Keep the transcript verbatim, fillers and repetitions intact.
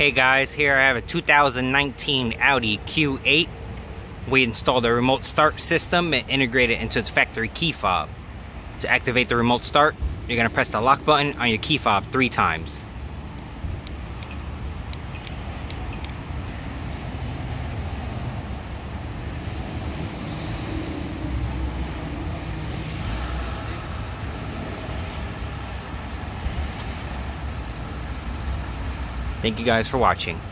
Hey guys, here I have a two thousand nineteen Audi Q eight. We installed a remote start system and integrated it into its factory key fob. To activate the remote start, you're going to press the lock button on your key fob three times. Thank you guys for watching.